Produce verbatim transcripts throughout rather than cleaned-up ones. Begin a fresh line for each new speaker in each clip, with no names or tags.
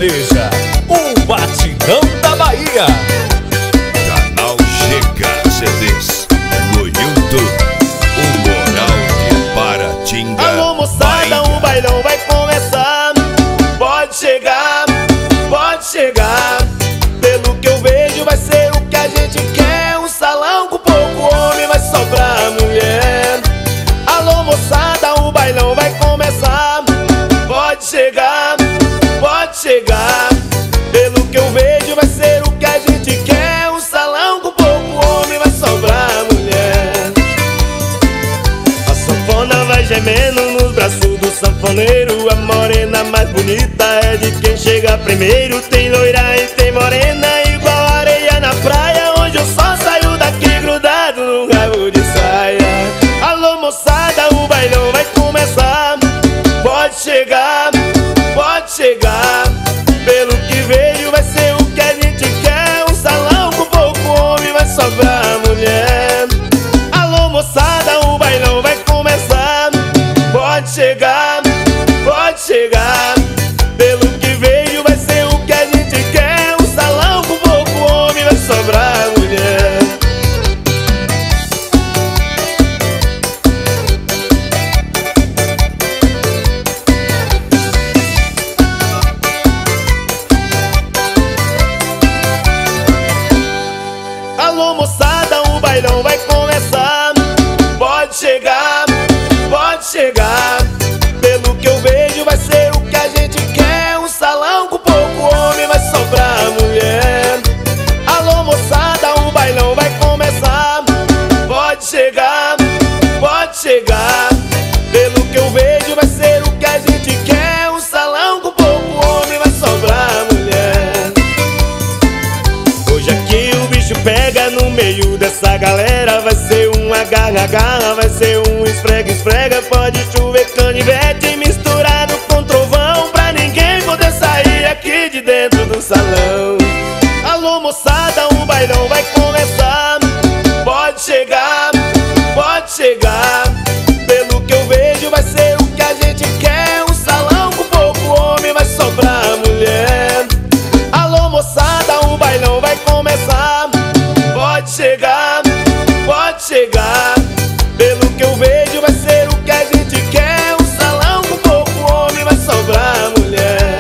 sertaneja, o batidão da Bahia.
Canal Chega C Ds no YouTube, o Moral de Paratinga.
Alô moçada, o bailão vai começar. Pode chegar, pode chegar. Pelo que eu vejo vai ser o que a gente quer. Um salão com pouco homem, vai sobrar mulher. Alô moçada, o bailão vai começar. Pode chegar, pode chegar. Pelo que eu vejo vai ser o que a gente quer. Um salão com pouco homem, vai sobrar mulher. A sanfona vai gemendo nos braços do sanfoneiro. A morena mais bonita é de quem chega primeiro. Tem loira e tem morena igual areia na praia. Hoje eu só saio daqui grudado num rabo de saia. Alô moçada, o bailão vai começar. Pode chegar, pode chegar. Pelo que vejo vai ser o que a gente quer. Um salão com pouco homem, vai sobrar mulher. Alô moçada, o bailão vai começar. Pode chegar, pode chegar. Pelo que vejo vai ser o que a gente quer. Um salão com pouco homem, vai sobrar mulher. Alô moçada, o bailão vai começar. Pode chegar, pode chegar. Pelo que eu vejo vai ser o que a gente quer. Um salão com pouco homem, vai sobrar mulher. Alô moçada, o bailão vai começar. Pode chegar, pode chegar. Pelo que eu vejo vai ser o que a gente quer. Um salão com pouco homem, vai sobrar mulher. Hoje aqui o bicho pega no meio dessa galera. Vai ser um agarra-agarra, vai ser um esfrega-esfrega. Pode chover canivete misturado com trovão, pra ninguém poder sair aqui de dentro do salão. Alô moçada, o bailão vai começar. Pode chegar, pode chegar. Pelo que eu vejo vai ser o que a gente quer. Um salão com pouco homem, vai sobrar mulher. Alô moçada, o bailão vai começar. Pode chegar, pode chegar. Pelo que eu vejo vai ser o que a gente quer. Um salão com pouco homem, vai sobrar mulher.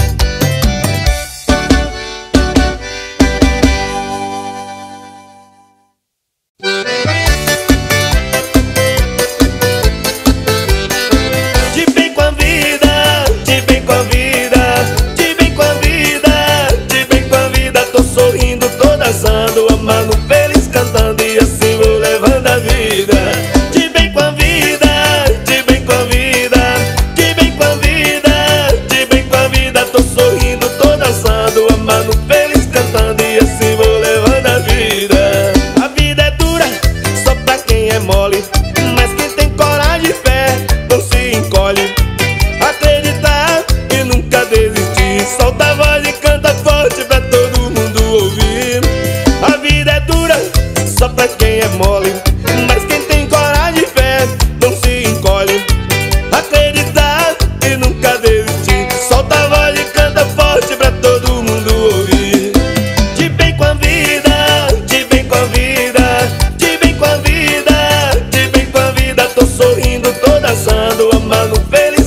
De bem com a vida, de bem com a vida, de bem com a vida, de bem com a vida. Tô sorrindo, tô dançando, amando, feliz, cantando e assim vou levando a vida. De bem com a vida, de bem com a vida, de bem com a vida, de bem com a vida. Tô sorrindo, tô dançando, amando, feliz, cantando e assim vou levando a vida. A vida é dura, só pra quem é mole, mas quem tem coragem e fé não se encolhe. Acreditar e nunca desistir, solta a voz e canta forte pra todo mundo ouvir. A vida é dura, só pra quem é mole, mas quem tem coragem e fé não se encolhe. Acreditar e nunca desistir, solta a voz e canta forte pra todo mundo ouvir. De bem com a vida, de bem com a vida, de bem com a vida, de bem com a vida. Tô sorrindo, tô dançando, amando, feliz,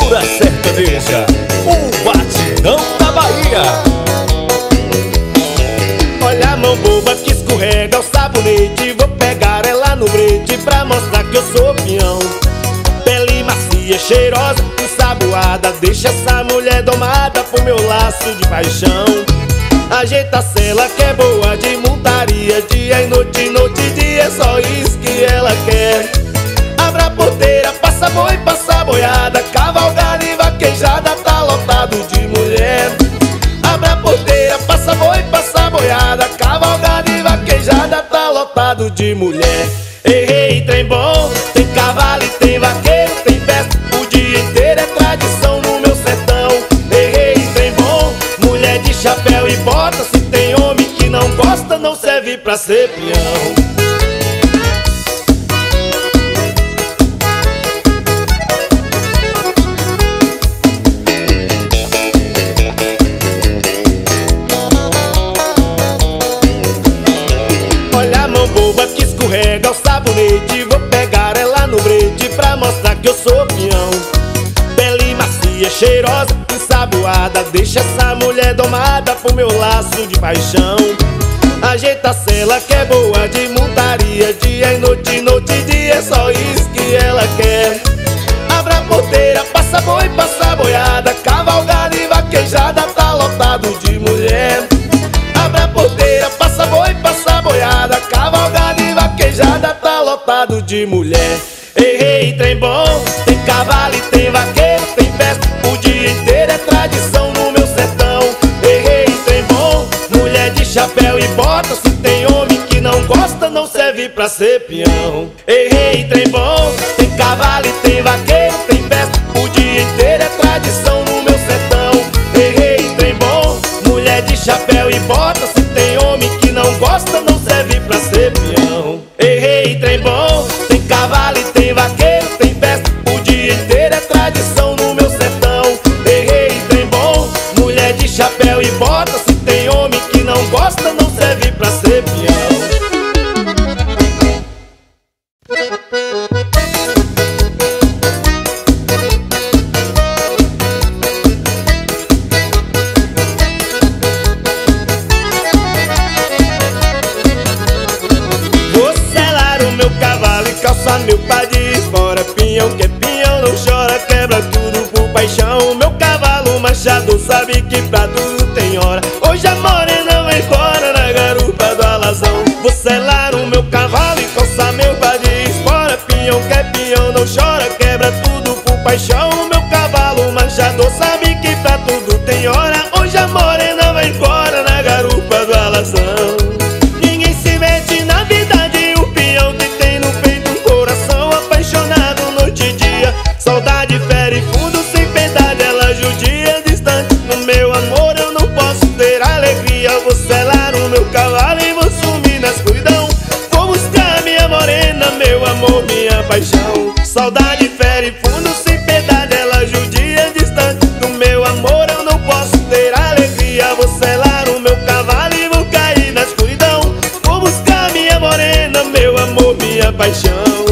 Cultura sertaneja, o batidão da Bahia.
Olha a mão boba que escorrega o sabonete. Vou pegar ela no brete pra mostrar que eu sou peão. Pele macia, cheirosa, ensaboada, deixa essa mulher domada por meu laço de paixão. Ajeita a cela que é boa de montaria, dia e noite, noite e dia, é só isso que ela quer. Abra a porteira, passa boi, passa boiada, cavalgada e vaquejada, tá lotado de mulher. Abra a porteira, passa boi, passa boiada, cavalgada e vaquejada, tá lotado de mulher. Ei, ei, trem bom, tem cavalo e tem vaqueiro, tem festa o dia inteiro, é tradição no meu sertão. Ei, ei, trem bom, mulher de chapéu e bota, se tem homem que não gosta, não serve pra ser peão. Escorrega o sabonete, vou pegar ela no brete pra mostrar que eu sou peão. Pele macia, cheirosa, ensaboada, deixa essa mulher domada por meu laço de paixão. Ajeita a cela que é boa de montaria, dia e noite, noite e dia, é só isso que ela quer. Abra a porteira, passa boi, passa boiada, cavalgada e vaquejada, tá lotado de mulher. Abra a porteira, passa boi, passa boiada, cavalgada e vaquejada, tá lotado de mulher. Ei, ei, trem bom, tem cavalo e tem vaqueiro, tem festa o dia inteiro, é tradição no meu sertão. Ei, ei, trem bom, mulher de chapéu e bota, se tem homem que não gosta, não serve pra ser peão. Ei, ei, trem bom, tem cavalo e tem vaqueiro, tem festa o dia inteiro, é tradição no meu sertão. Ei, ei, trem bom, mulher de chapéu e bota, se tem homem que não gosta, não serve pra ser peão. Ei, ei, trem bom, tem cavalo e tem vaqueiro, tem festa o dia inteiro, é tradição no meu sertão. Ei, ei, trem bom, mulher de chapéu e bota, se tem homem que não gosta, não serve pra ser peão. Meu pai diz, bora pinhão, que pinhão não chora, quebra tudo por paixão. Meu cavalo machado sabe que pra tudo tem hora, hoje a morena vai embora na garupa do alazão. Vou selar o meu cavalo e calçar meu pai diz, bora pinhão, que pinhão não chora, quebra tudo por paixão. Meu cavalo machado sabe que pra tudo tem hora, hoje a morena vai embora na garupa do alazão. Ninguém se mete na vida de um peão que tem no peito um coração apaixonado noite e dia. Saudade fere fundo, sem piedade ela judia, distante no meu amor eu não posso ter alegria. Vou selar o meu cavalo e vou sumir na escuridão, vou buscar minha morena, meu amor, minha paixão. Saudade fere fundo, sem piedade ela judia, distante do meu amor eu não posso ter alegria. Vou selar o meu cavalo e vou cair na escuridão, vou buscar minha morena, meu amor, minha paixão.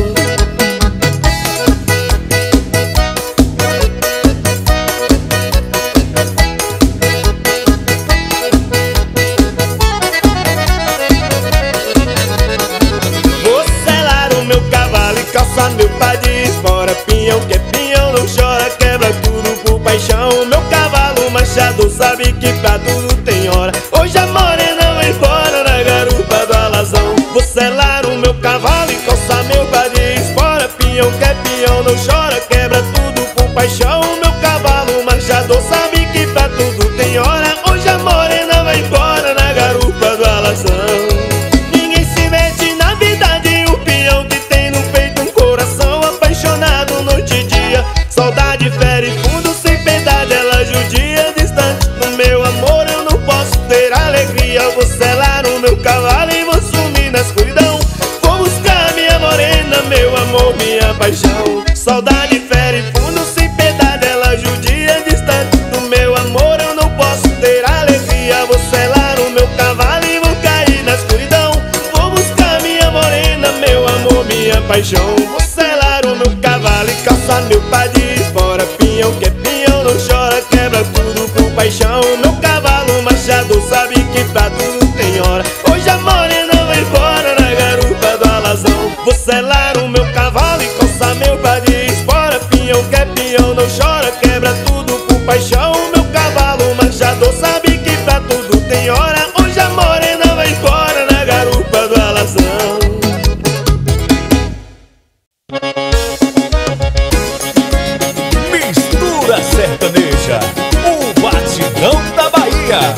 Meu pai diz, bora pinhão, que pinhão não chora, quebra tudo por paixão. Meu cavalo machado sabe que pra tudo tem hora, hoje a morena vai embora na garupa do alazão. Vou selar o meu cavalo e calçar meu pai diz, bora pinhão, que pinhão não chora, quebra tudo por paixão. Meu cavalo machado sabe que pra tudo tem hora, hoje a morena vai embora na garupa do alazão. Ninguém se mete na vida de um peão que tem no peito um coração apaixonado noite e dia. Saudade fere fundo, sem piedade ela judia, distante no meu amor eu não posso ter alegria. Vou selar o meu cavalo e vou sumir na escuridão, vou buscar minha morena, meu amor, minha paixão. Saudade fere fundo, sem piedade ela judia, distante do meu amor eu não posso ter alegria. Vou selar o meu cavalo e vou cair na escuridão, vou buscar minha morena, meu amor, minha paixão. Vou selar o meu cavalo e calçar meu pai diz, bora pinhão que é pinhão, não chora, quebra tudo com paixão. Meu cavalo machado sabe que pra tudo tem hora. Hoje a morena vai embora na garupa do alazão. Vou selar o meu cavalo e coçar meu par de espora. Pinhão que é pinhão, não chora, quebra tudo com paixão. Meu cavalo machado sabe que pra tudo tem hora. Hoje a morena vai embora na garupa do alazão.
Mistura sertaneja, o batidão da Bahia.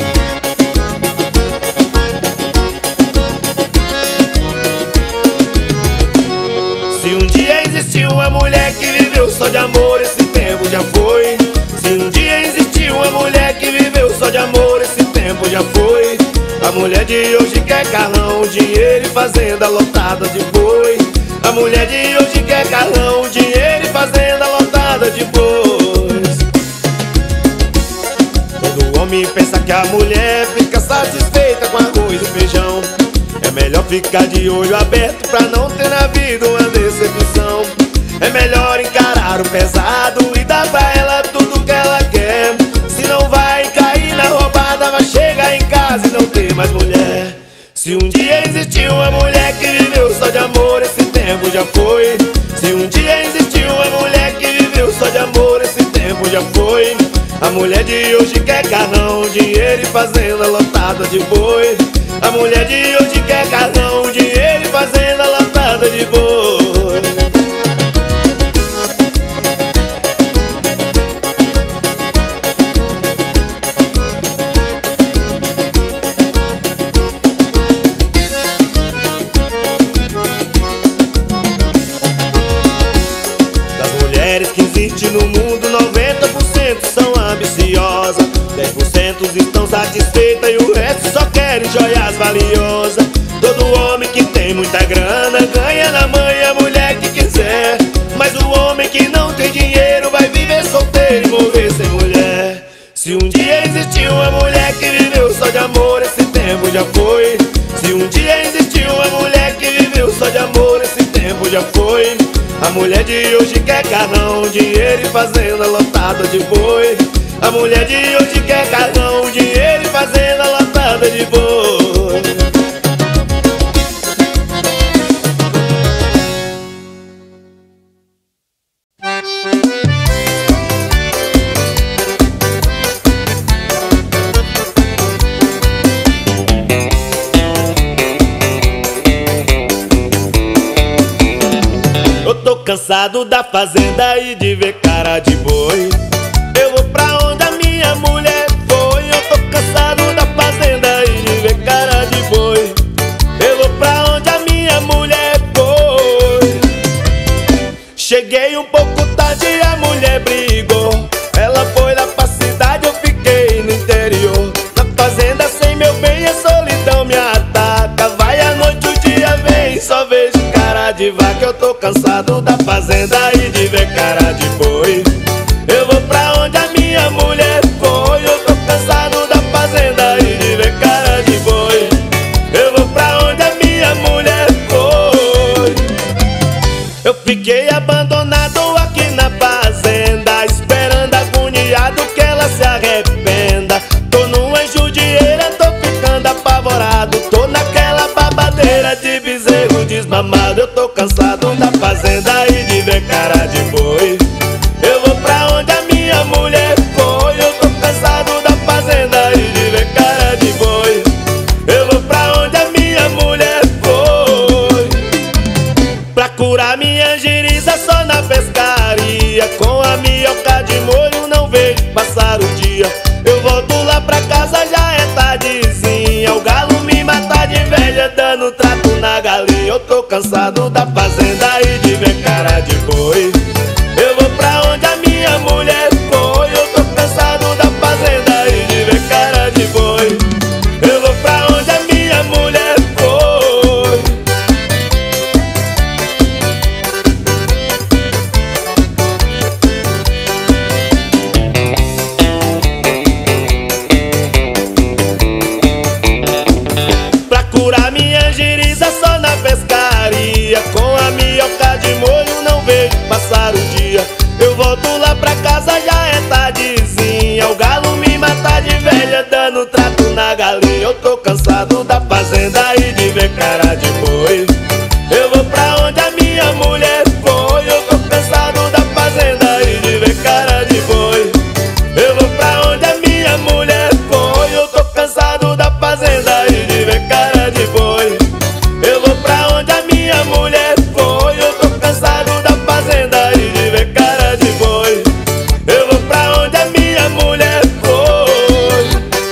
Se um dia existiu uma mulher que viveu só de amor, esse tempo já foi. Se um dia existiu uma mulher que viveu só de amor, esse tempo já foi. A mulher de hoje quer carrão, dinheiro e fazenda lotada de boi. A mulher de hoje quer carrão, dinheiro e fazenda lotada de bois. Todo homem pensa que a mulher fica satisfeita com arroz e feijão. É melhor ficar de olho aberto pra não ter na vida uma decepção. É melhor encarar o pesado e dar pra ela tudo que ela quer. Se não vai cair na roubada, vai chegar em casa e não ter mais mulher. Se um dia existiu uma mulher que viveu só de amor, esse tempo já foi. Se um dia existiu uma mulher que viveu só de amor, esse tempo já foi. A mulher de hoje quer carrão, dinheiro e fazenda lotada de boi. A mulher de hoje quer carrão, dinheiro e fazenda lotada de boi. Das mulheres que existem no mundo, noventa por cento são ambiciosas. Dez por cento estão satisfeitas e o resto só querem joias valiosas. Todo homem que tem muita grana ganha na mãe a mulher que quiser. Mas o homem que não tem dinheiro vai viver solteiro e morrer sem mulher. Se um dia existiu uma mulher que viveu só de amor, esse tempo já foi. Se um dia existiu uma mulher que viveu só de amor, esse tempo já foi. A mulher de hoje quer carrão, dinheiro e fazenda lotada de boi. A mulher de hoje quer carrão, dinheiro e fazenda lotada de boi. Eu tô cansado da fazenda e de ver cara de boi. Eu vou pra onde a minha mulher foi. Eu tô cansado da fazenda e de ver cara de boi. Eu vou pra onde a minha mulher foi. Cheguei um pouco tarde e a mulher brigou. Ela foi lá pra cidade, eu fiquei no interior. Na fazenda sem meu bem a solidão me ataca. Vai à noite, o dia vem, só vejo cara de vaca. Eu tô cansado da fazenda e de ver cara de boi. Eu vou pra onde a minha mulher foi. Eu tô cansado da fazenda e de ver cara de boi. Eu vou pra onde a minha mulher foi. Eu fiquei abandonado aqui na fazenda, esperando agoniado que ela se arrependa. Tô numa judieira, tô ficando apavorado. Tô naquela babadeira de bezerro desmamado. Eu tô cansado da fazenda e de ver cara de boi. Eu vou pra onde a minha mulher foi. Eu tô cansado da fazenda e de ver cara de boi. Eu vou pra onde a minha mulher foi. Pra curar minha giriza só na pescaria. Com a minhoca de molho não vejo passar o dia. Eu volto lá pra casa, já é tardezinha. O galo me mata de velha, dando trato na galinha. Eu tô cansado da fazenda e de ver cara de boi. Eu vou pra onde a minha mulher foi. Eu tô cansado da fazenda e de ver cara de boi. Eu vou pra onde a minha mulher foi. Pra curar minha giriza só na pescaria. Com tardezinha o galo me mata de velha, dando trato na galinha. Eu tô cansado da fazenda e de ver cara de boi. Eu vou pra onde a minha mulher foi. Eu tô cansado da fazenda e de ver cara de boi. Eu vou pra onde a minha mulher foi. Eu tô cansado da fazenda e de ver cara de boi. Eu vou pra onde a minha mulher foi. Eu tô cansado da fazenda e de ver cara de boi. Eu vou pra onde a minha mulher foi.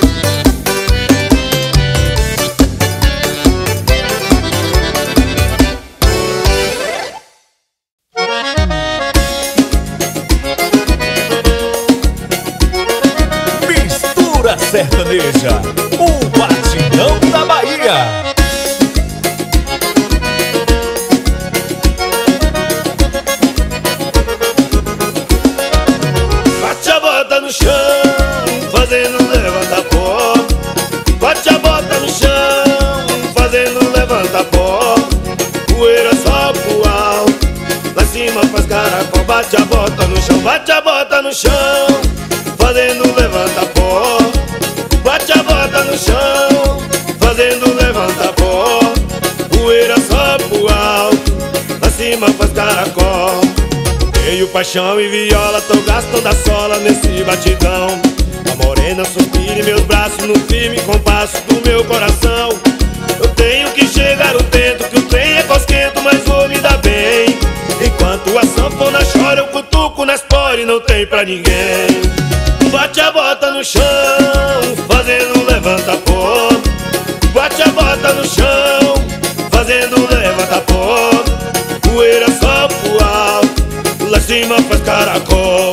Mistura sertaneja, o batidão da Bahia.
Bate a bota no chão, fazendo levanta pó. Bate a bota no chão, fazendo levanta pó. Poeira só pro alto, lá em cima faz caracol. Bate a bota no chão, bate a bota no chão, fazendo levanta pó. Bate a bota no chão, fazendo levanta pó. Poeira só pro alto, lá em cima faz caracol. Tenho paixão e viola, tô gastando a sola nesse batidão. A morena suspira em meus braços no firme compasso do meu coração. Eu tenho que chegar o tempo que o trem é cosquento, mas vou me dar bem. Enquanto a sanfona chora eu cutuco nas pores, não tem pra ninguém. Bate a bota no chão, fazendo levanta pó. Bate a bota no chão, fazendo levanta pó. Poeira só pro alto, lá em cima faz caracol.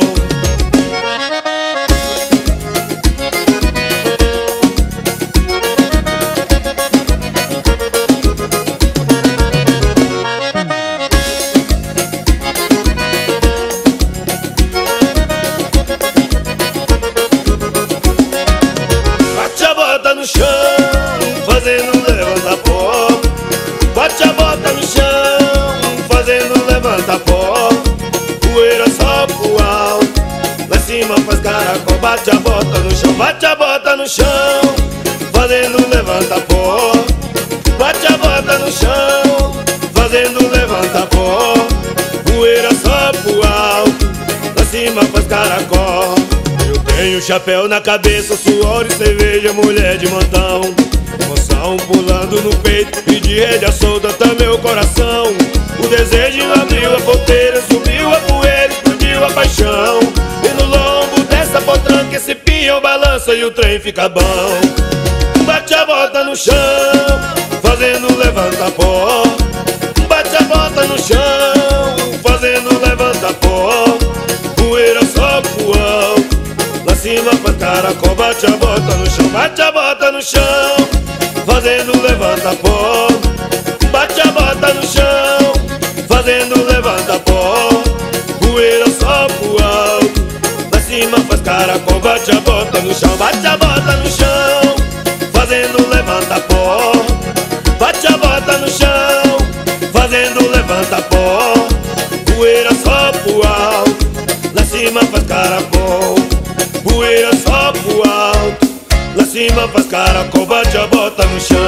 Bate a bota no chão, fazendo levanta pó. Bate a bota no chão, fazendo levanta pó. Poeira só pro alto, lá em cima faz caracol. Bate a bota no chão, bate a bota no chão, fazendo levanta pó. Bate a bota no chão, fazendo levanta pó. Poeira só pro alto, lá em cima faz caracol. Eu tenho chapéu na cabeça, suor e cerveja, mulher de montão. Emoção pulando no peito e de rédea solta tá meu coração. O desejo abriu a porteira, subiu a poeira, explodiu a paixão. E no lombo dessa potranca esse pinhão balança e o trem fica bom. Bate a bota no chão, fazendo levanta pó. Bate a bota no chão, fazendo levanta pó. Poeira só pro alto, lá em cima faz caracol. Bate a bota no chão, bate a bota no chão, fazendo levanta pó. Bate a bota no chão, fazendo levanta pó. Poeira só pro alto, lá em cima faz caracol. Bate a bota no chão, bate a bota no chão, fazendo levanta pó. Bate a bota no chão, fazendo levanta pó. Poeira só pro alto, lá em cima faz caracol. Poeira só pro alto, lá em cima faz caracol. Bate a bota no chão.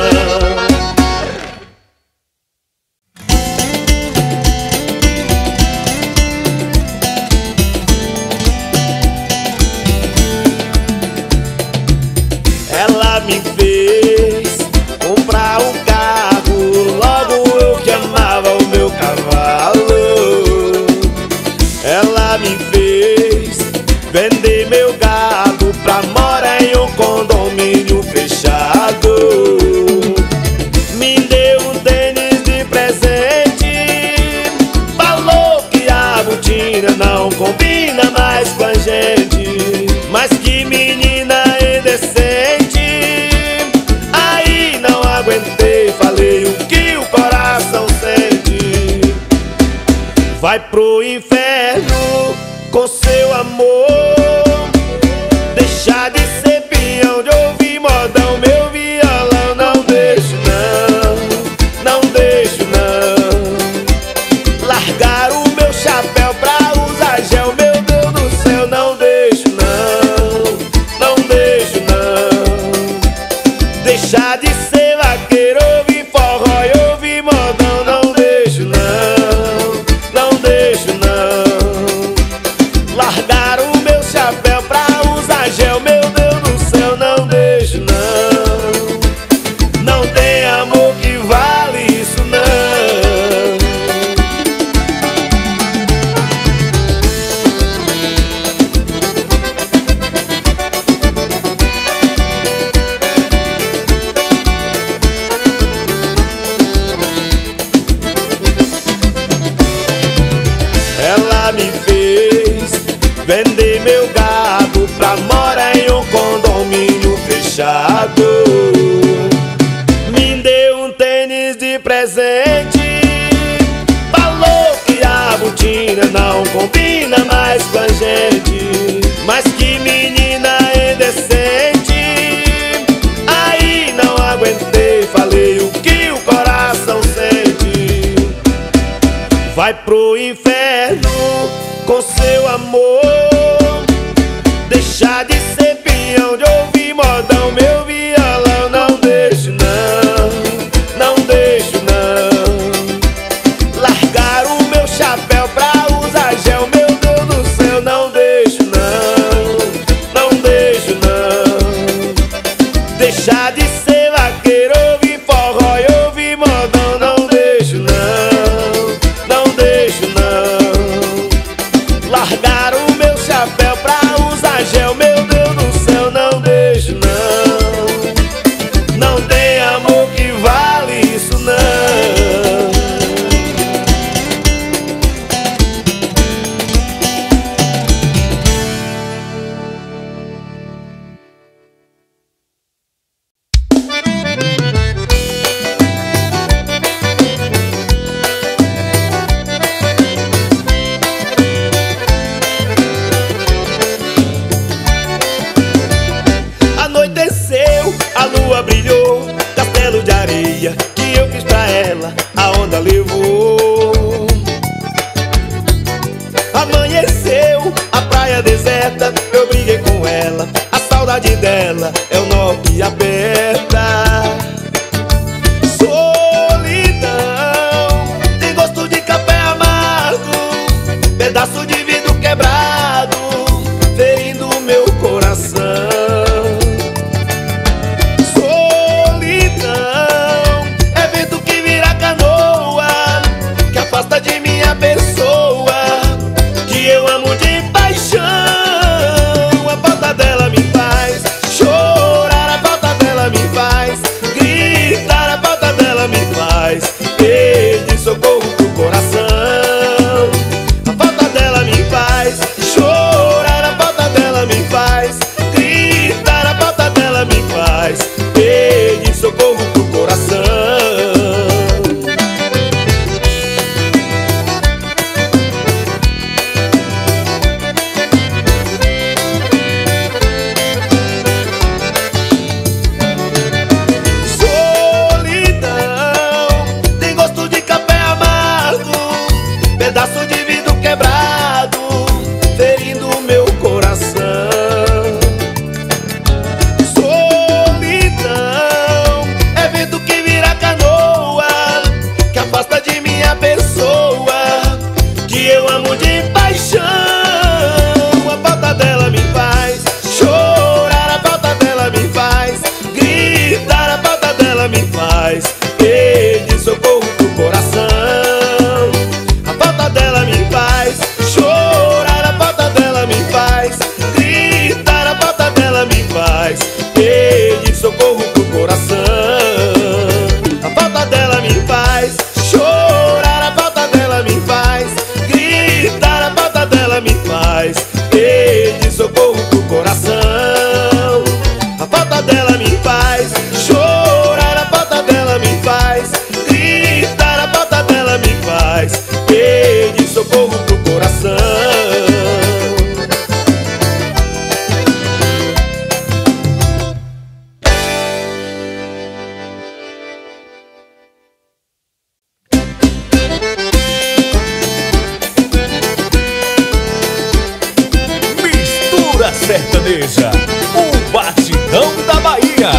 Ela me fez comprar um carro, logo eu que amava o meu cavalo. Ela me fez vender meu gado pra morar em um condomínio fechado. Me deu um tênis de presente, falou que a botina não combina mais com a gente. Mas que menina indecente, aí não aguentei, falei o que o coração sente. Vai pro inferno com seu amor, deixar de ser peão, de ouvir modão, meu violão. Não deixo não, não deixo não. Largar o meu chapéu pra usar gel, meu Deus do céu, não deixo vender meu gado pra morar em um condomínio fechado. Me deu um tênis de presente, falou que a botina não combina mais com a gente. Mas que menina indecente, aí não aguentei, falei o que o coração sente. Vai pro inferno com seu amor, deixar de ser peão, de ouvir modão, meu violão. Não deixo não, não deixo não. Largar o meu chapéu pra usar gel, meu Deus do céu. Não deixo não, não deixo não. Deixar de ser vaqueiro, ouvir forró e ouvir modão. Não deixo não, não deixo não. Largar o meu chapéu pra usar gel, meu Deus do céu. Não deixo não, não tem amor que vale isso não. Anoiteceu, a lua brilhou, castelo de areia que eu fiz pra ela, a onda levou. Amanheceu, a praia deserta, eu briguei com ela, a saudade dela é o nó que aperta. Solidão tem gosto de café amargo, pedaço de vidro quebrado, ferindo meu coração. Afasta de minha pessoa, que eu amo de paixão. A falta dela me faz chorar, a falta dela me faz gritar, a falta dela me faz pedir socorro pro coração. A falta dela me faz chorar, a falta dela me faz gritar, a falta dela me faz pedir socorro pro coração. Pedaço de vidro quebrado, ferindo meu coração. Solidão é vento que vira canoa, que afasta de minha pessoa, que eu amo de paixão. A falta dela me faz chorar, a falta dela me faz gritar, a falta dela me faz pedir socorro pro coração. A falta dela me faz chorar, a falta dela me faz gritar, a falta dela me faz pedir socorro pro coração. A falta dela me faz chorar, a falta dela me faz gritar, a falta dela me faz pedir socorro pro coração. A falta dela me faz chorar, a falta dela me faz gritar, a falta dela me faz pedir socorro pro coração.
Mistura sertaneja, o batidão da Bahia.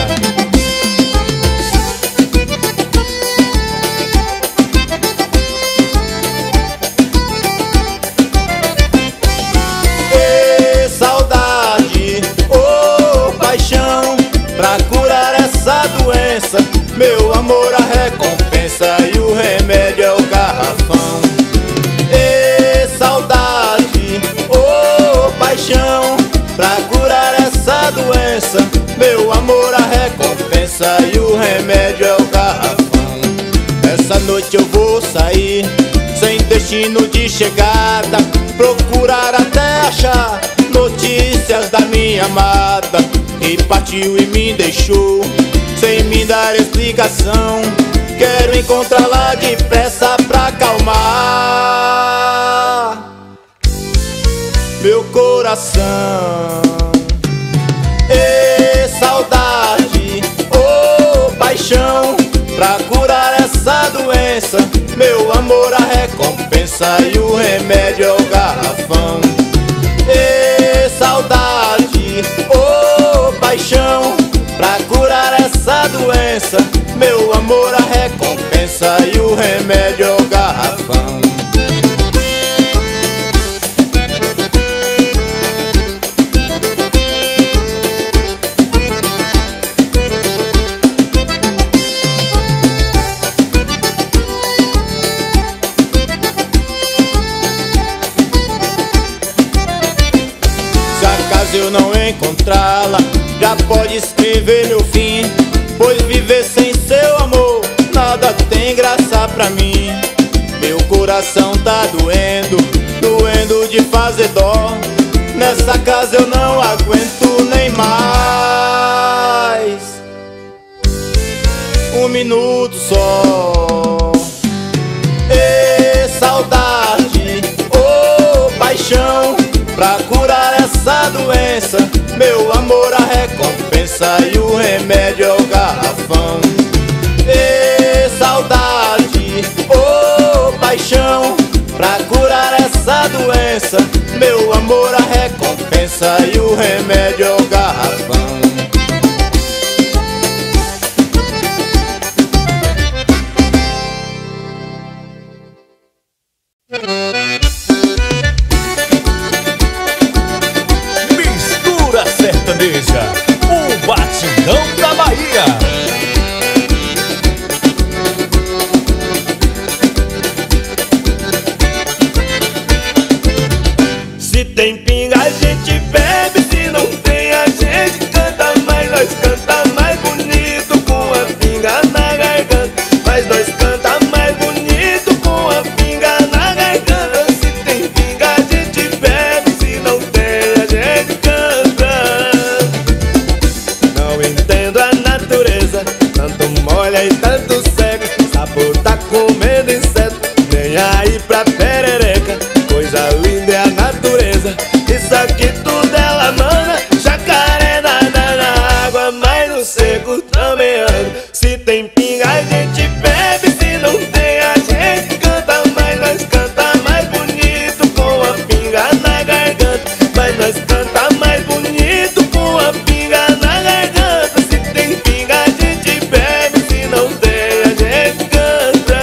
Ê, saudade, ô, paixão, pra curar essa doença, meu amor a recompensa e o remédio é o garrafão. Ê, saudade, ô, paixão, pra curar essa doença, meu amor a recompensa e o remédio é o garrafão. Essa noite eu vou sair sem destino de chegada, procurar até achar no ingrata que partiu e me deixou sem me dar explicação. Quero encontrá-la depressa pra acalmar meu coração. Ê, saudade, ô, paixão, pra curar essa doença, meu amor a recompensa e o remédio é o garrafão. Ê, saudade, ô, paixão, pra curar essa doença, meu amor a recompensa e o remédio é o garrafão. Se eu não encontrá-la, já pode escrever meu fim, pois viver sem seu amor nada tem graça pra mim. Meu coração tá doendo, doendo de fazer dó. Nessa casa eu não aguento nem mais um minuto só. Ê, saudade, ô, paixão, pra curar essa doença, meu amor a recompensa e o remédio é o garrafão. Ê, saudade, ô, paixão, pra curar essa doença, meu amor a recompensa e o remédio é o garrafão.
Sertaneja, o batidão da Bahia.
Se tem pinga a gente bebe, se não tem a gente canta, mas nós canta mais bonito com a pinga na garganta. Mas nós canta mais bonito com a pinga na garganta. Se tem pinga a gente bebe, se não tem a gente canta. Não entendo a natureza, tanto molha e tanto seca. Sabor tá comendo inseto, nem aí pra perereca. Coisa linda é a natureza, isso aqui tudo ela manda. Jacaré nada na água, mas no seco também anda. Se tem pinga a gente bebe, se não tem a gente canta. Mas nós canta mais bonito com a pinga na garganta. Mas nós canta mais bonito com a pinga na garganta. Se tem pinga a gente bebe, se não tem a gente canta.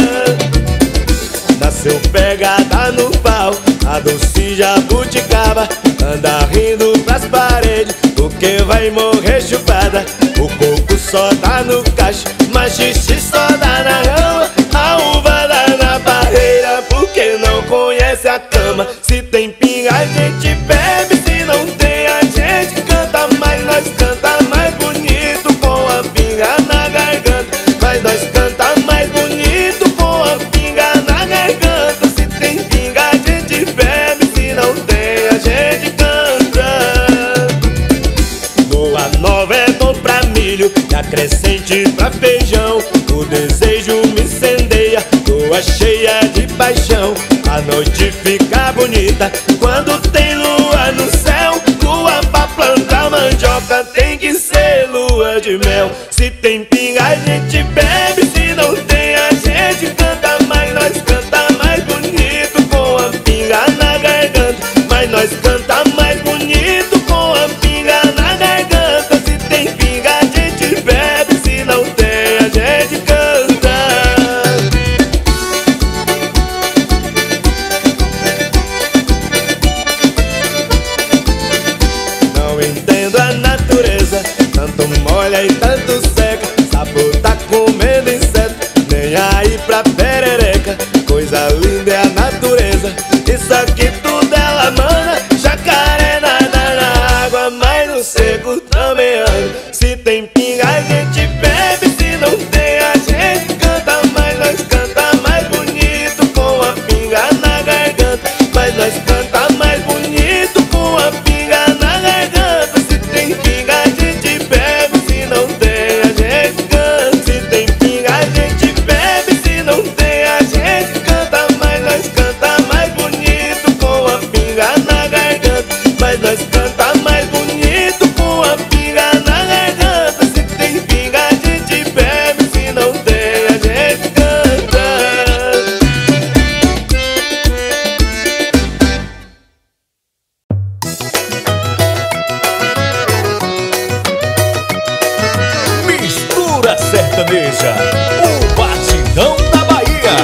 Nasceu pegada no pau, a doce jabuticaba, anda rindo pras paredes, porque vai morrer chupada. O coco só dá no cacho, mas xixi só dá na rama. A uva dá na barreira, porque não conhece a cama. Se tem pinga a gente bebe, se não tem a gente canta. Mas nós canta mais bonito com a pinga na garganta. Mas nós canta mais bonito com a pinga na garganta. Se tem pinga a gente bebe, se não tem a gente canta. Lua nova é bom pra milho e acrescente pra feijão. O desejo me incendeia, lua cheia de paixão. A noite fica bonita quando tem lua no céu. Lua pra plantar mandioca tem que ser lua de mel. Se tem pinga a gente bebe, se não tem a gente canta. Mas nós canta mais bonito com a pinga na garganta. Mas nós canta mais bonito com a pinga na garganta. Se tem pinga a gente bebe, se não tem a gente canta. Não entendo a natureza, tanto molha e tanto seca. Sabor tá comendo inseto, nem aí pra perereca. Coisa linda é a natureza, isso aqui tudo ela manda. Jacaré nada na água, mas no seco também anda. Se tem pinga a gente bebe, se não tem a gente canta. Mas nós canta mais bonito com a pinga na garganta. Mas nós canta mais bonito com a pinga na garganta. Se tem
Chega, o batidão da Bahia.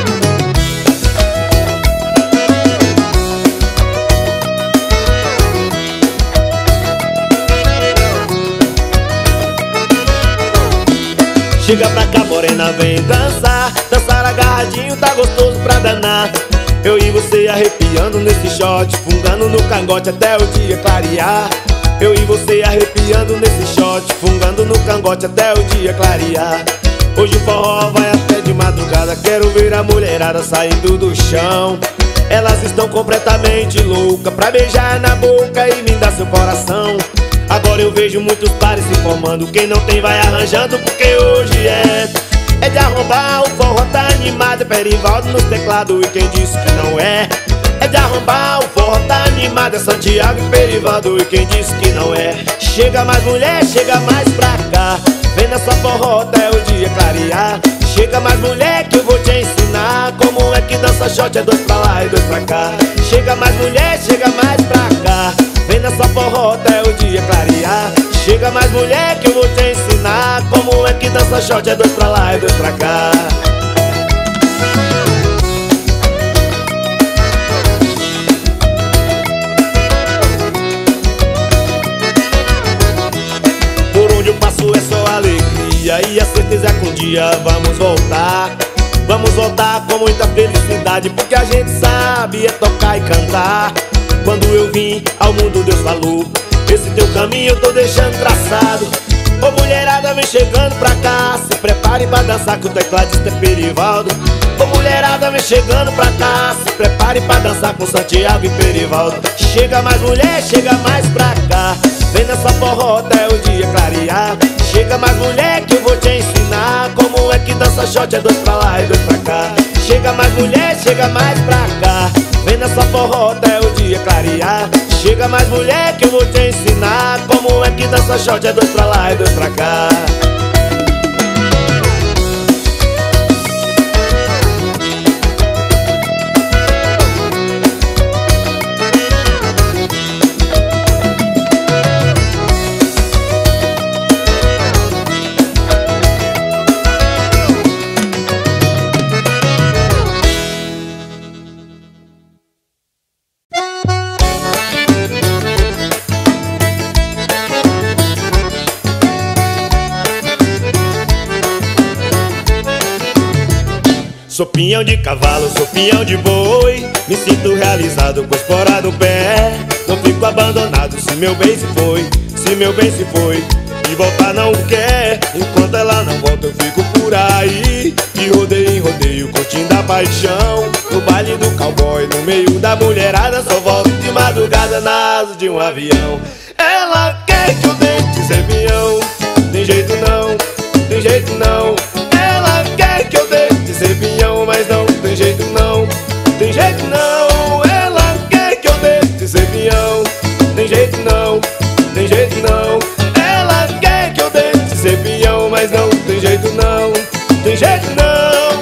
Chega pra cá, morena, vem dançar. Dançar agarradinho, tá gostoso pra danar. Eu e você arrepiando nesse shot, fungando no cangote até o dia clarear. Eu e você arrepiando nesse shot, fungando no cangote até o dia clarear. Hoje o forró vai até de madrugada, quero ver a mulherada saindo do chão. Elas estão completamente loucas pra beijar na boca e me dar seu coração. Agora eu vejo muitos pares se formando, quem não tem vai arranjando, porque hoje é É de arrombar, o forró tá animado. É Perivaldo nos teclados e quem disse que não é É de arrombar, o forró tá animado. É Santiago e Perivaldo e quem disse que não é. Chega mais mulher, chega mais pra cá, vem nessa forró até o dia clarear. Chega mais mulher que eu vou te ensinar como é que dança shot, é dois pra lá e dois pra cá. Chega mais mulher, chega mais pra cá, vem nessa forró até o dia clarear. Chega mais mulher que eu vou te ensinar como é que dança shot, é dois pra lá e dois pra cá. Por onde eu passo é só alegria e a certeza é que um dia vamos voltar. Vamos voltar com muita felicidade, porque a gente sabe é tocar e cantar. Quando eu vim ao mundo Deus falou, esse teu caminho eu tô deixando traçado. Ô mulherada vem chegando pra cá, se prepare pra dançar que o tecladista é Perivaldo. Ô mulherada vem chegando pra cá, se prepare pra dançar com Santiago e Perivaldo. Chega mais mulher, chega mais pra cá, vem nessa forró até o dia clarear. Chega mais mulher que eu vou te ensinar como é que dança shot, é dois pra lá e dois pra cá. Chega mais mulher, chega mais pra cá, vem nessa forró até o dia clarear. Chega mais mulher que eu vou te ensinar como é que dança shot, é dois pra lá e dois pra cá. Sou pinhão de cavalo, sou pinhão de boi, me sinto realizado com espora no pé. Não fico abandonado se meu bem se foi, se meu bem se foi e voltar não quer. Enquanto ela não volta eu fico por aí, de rodeio em rodeio curtindo a paixão. No baile do cowboy, no meio da mulherada, só volto de madrugada na asa de um avião. Ela quer que eu deite esse avião, tem jeito não, tem jeito não. Ela quer que eu deite esse pinhão, mas não tem jeito não, tem jeito não. Ela quer que eu deite esse pinhão, tem jeito não, tem jeito não. Ela quer que eu deite esse pinhão, mas não tem jeito não, tem jeito não.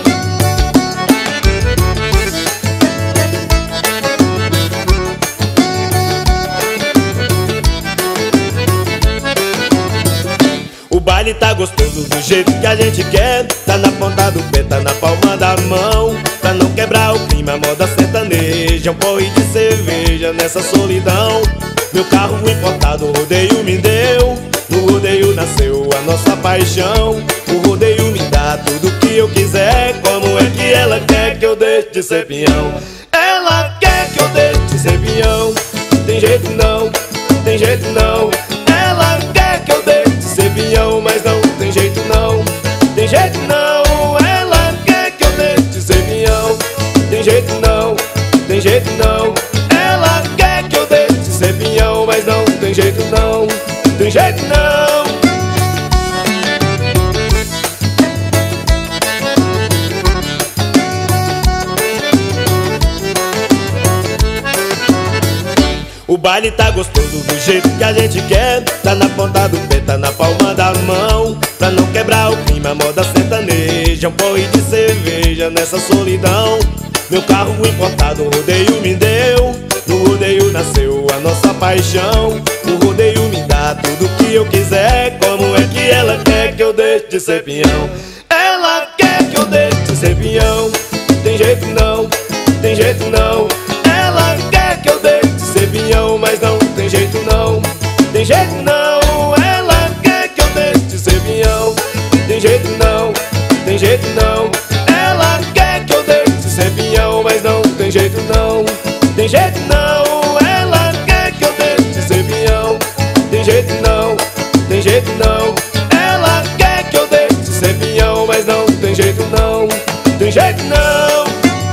O baile tá gostoso do jeito que a gente quer, tá na ponta do pé, tá na palma da mão. Pra não quebrar o clima, moda sertaneja, um porre de cerveja nessa solidão. Meu carro importado, o rodeio me deu, no rodeio nasceu a nossa paixão. O rodeio me dá tudo que eu quiser, como é que ela quer que eu deixe de ser pinhão? Ela quer que eu deixe de ser pinhão, tem jeito não, tem jeito não. Ela quer que eu deixe de ser pinhão, mas não tem jeito não, tem jeito não. Ela quer que eu deixe de ser pinhão, tem jeito não, tem jeito não. Ela quer que eu deixe de ser pinhão, mas não tem jeito não, tem jeito não. O baile tá gostoso do jeito que a gente quer, tá na ponta do pé, tá na palma da mão. Pra não quebrar o clima, moda sertaneja, um porre de cerveja nessa solidão. Meu carro importado, o rodeio me deu, no rodeio nasceu a nossa paixão. O rodeio me dá tudo que eu quiser, como é que ela quer que eu deixe de ser pinhão? quer que eu deixe de ser peão. Tem jeito não, tem jeito não. Ela quer que eu deixe de ser peão, mas não tem jeito não, tem jeito não. Ela quer que eu deixe de ser peão. Tem jeito não, tem jeito não. Ela quer que eu deixe de ser peão, mas não tem jeito não, tem jeito não. Ela quer que eu deixe de ser peão. Tem jeito não, tem jeito não. Ela quer que eu deixe de ser peão, mas não tem jeito não, tem jeito não.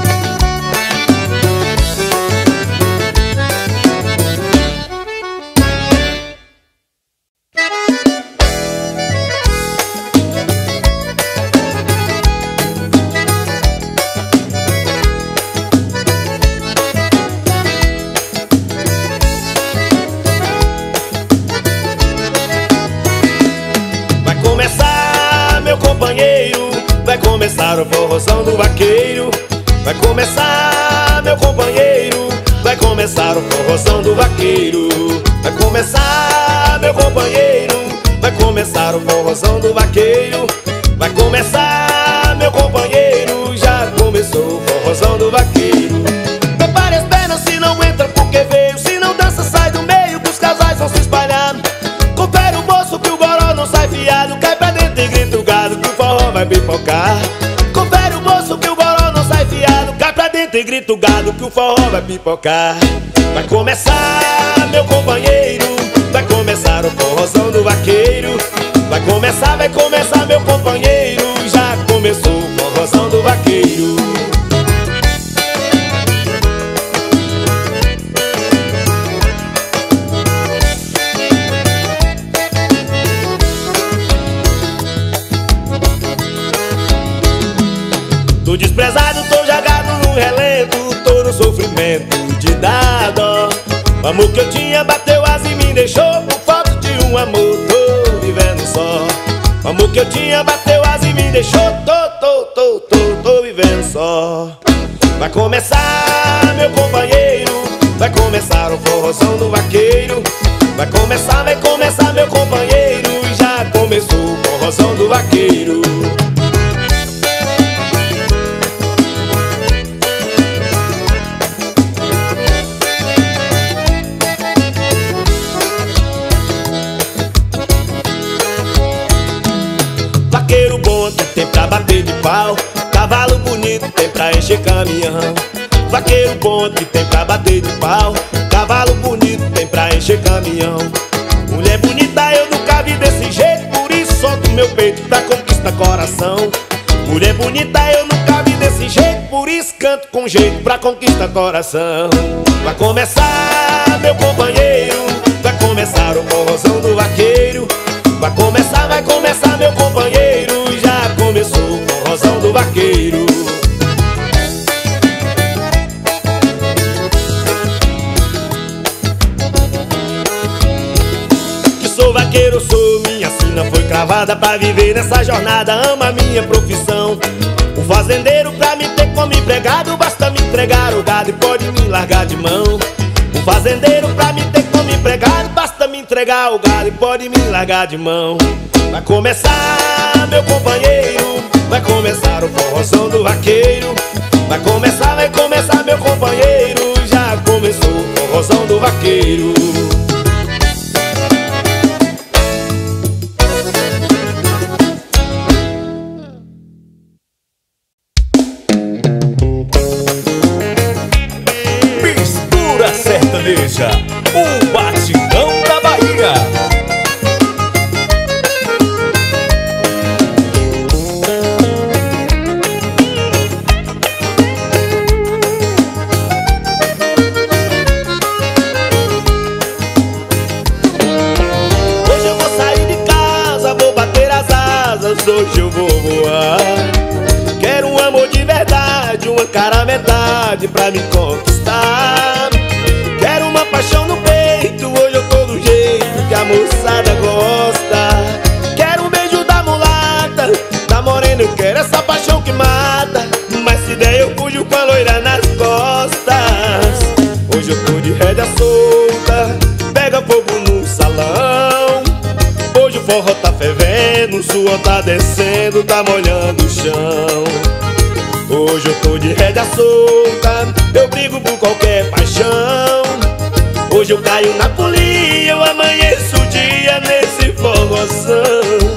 Vai começar o forrozão do vaqueiro. Vai começar, meu companheiro. Vai começar o forrozão do vaqueiro. Vai começar, meu companheiro. Vai começar o forrozão do vaqueiro. Vai começar, meu companheiro. Já começou o forrozão do vaqueiro. Prepare as pernas se não entra porque veio. Se não dança sai do meio que os casais vão se espalhar. Confere o bolso que o goró não sai fiado. Cai pra dentro e grita o gado que o forró vai pipocar. Confere o bolso que o goró não sai fiado. Cai pra dentro e grita o gado que o forró vai pipocar. Vai começar, meu companheiro. Vai começar o forrozão do vaqueiro. Vai começar, vai começar, meu companheiro. Já começou o forrozão do vaqueiro. Tô desprezado, tô jogado no relento. Tô no sofrimento de dar dó. O amor que eu tinha bateu asa e me deixou por falta de um amor. Tô vivendo só. O amor que eu tinha bateu asa e me deixou. Tô, tô, tô, tô, tô vivendo só. Vai começar, meu companheiro. Vai começar o forrozão do vaqueiro. Vai começar, vai começar, meu companheiro. Já começou o forrozão do vaqueiro. Vaqueiro bom que tem pra bater de pau. Cavalo bonito tem pra encher caminhão. Vaqueiro bom que tem pra bater de pau. Cavalo bonito tem pra encher caminhão. Mulher bonita eu nunca vi desse jeito. Por isso solto meu peito pra conquistar coração. Mulher bonita eu nunca vi desse jeito. Por isso canto com jeito pra conquistar coração. Vai começar, meu companheiro. Vai começar o forrozão do vaqueiro. Vai começar, vai começar, meu companheiro. Já começou o forrozão do vaqueiro. Que sou vaqueiro, sou, minha sina foi cravada pra viver nessa jornada. Amo a minha profissão. O fazendeiro pra me ter como empregado basta me entregar o gado e pode me largar de mão. O fazendeiro pra me ter como empregado basta me entregar o gado e pode me largar de mão. Vai começar, meu companheiro. Vai começar o forrozão do vaqueiro. Vai começar, vai começar, meu companheiro. Já começou o forrozão do vaqueiro.
Mistura sertaneja, o batidão da Bahia.
Hoje eu vou voar. Quero um amor de verdade, uma cara metade pra me conquistar. Quero uma paixão no peito, hoje eu tô do jeito que a moçada gosta. Quero um beijo da mulata, da morena eu quero essa paixão que mata. Mas se der eu fujo com a loira nas costas. Hoje eu tô de rédea solta, pega fogo no salão. Hoje o forró tá fervendo, o suor tá descendo, tá molhando o chão. Hoje eu tô de rédea solta, eu brigo por qualquer paixão. Hoje eu caio na folia, eu amanheço o dia nesse forrozão.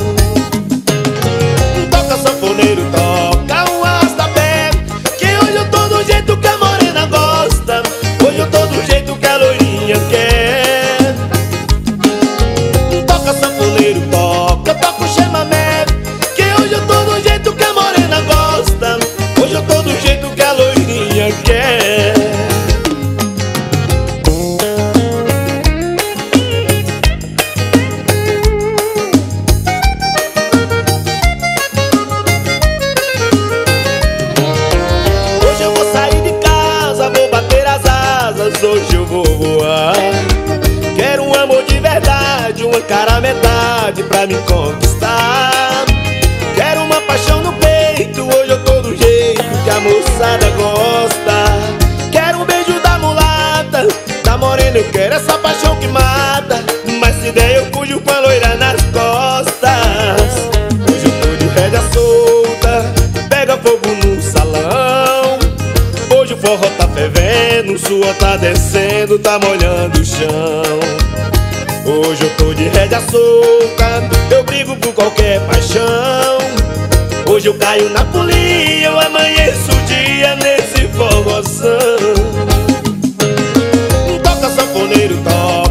Toca sanfoneiro, toca um arrasta-pé, que hoje eu tô do jeito que a morena gosta. Hoje eu tô do jeito que a loirinha quer. Toca sanfoneiro, toca, toca o chamamé, que hoje eu tô do jeito que a morena gosta. Hoje eu tô do jeito que a loirinha quer. Hoje eu vou sair de casa, vou bater as asas, hoje eu vou voar. Quero um amor de verdade, uma cara metade pra me conquistar. Quero uma paixão no peito, hoje eu tô do jeito que a moçada gosta. Quero um beijo da mulata, da morena eu quero essa paixão que mata. Mas se der eu fujo com a loira nas costas. Hoje eu tô de rédea solta, pega fogo no salão. Hoje o forró tá fervendo, o suor tá descendo, tá molhando o chão. Hoje eu tô de rédea solta, eu brigo por qualquer paixão. Hoje eu caio na folia, eu amanheço o dia nesse forrozão. Toca sanfoneiro, toca